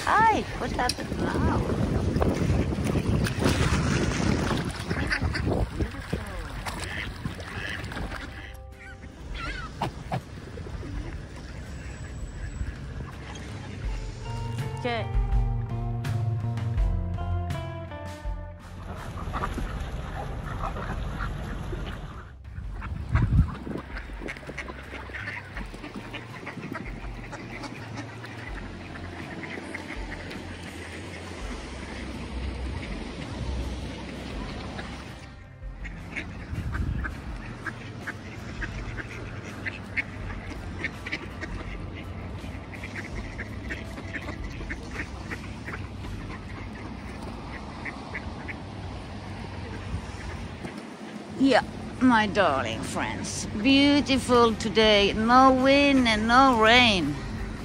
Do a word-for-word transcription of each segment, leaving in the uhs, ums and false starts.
Hi, what happened now? Okay. Yeah, my darling friends. Beautiful today. No wind and no rain.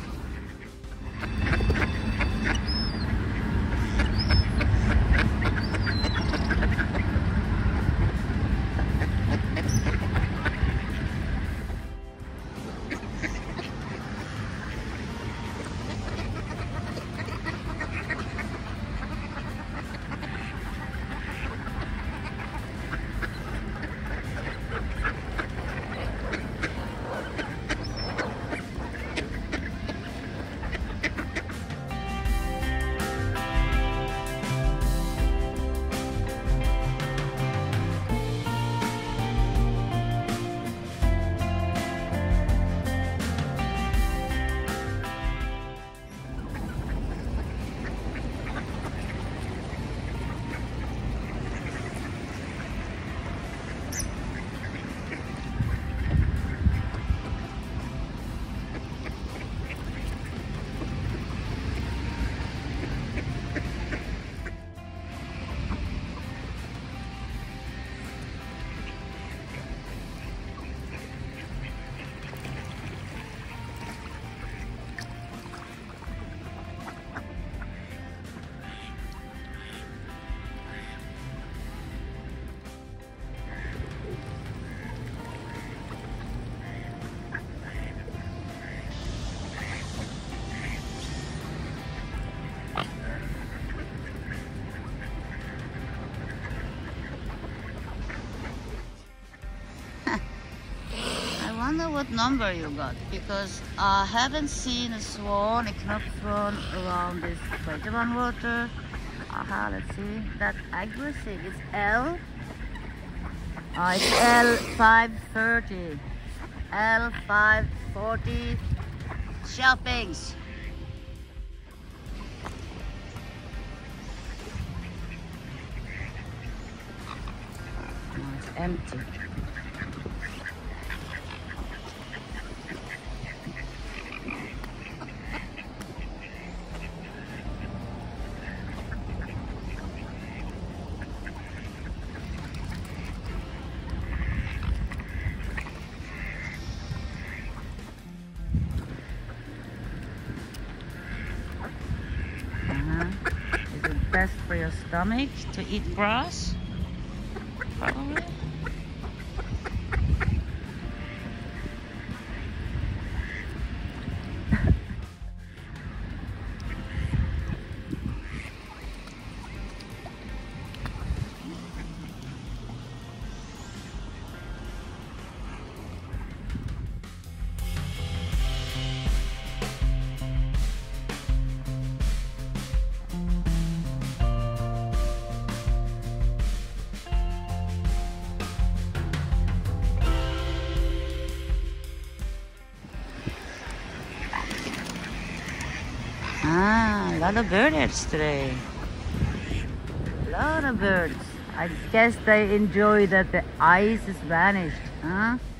I wonder what number you got, because I haven't seen a swan, a knock swan around this Wonderful water. Aha, let's see. That aggressive. It's L. Oh, it's L five thirty. L five forty. Shoppings. Oh, it's empty. Is it best for your stomach to eat grass? Probably. Ah, a lot of birds today. A lot of birds. I guess they enjoy that the ice is vanished, huh?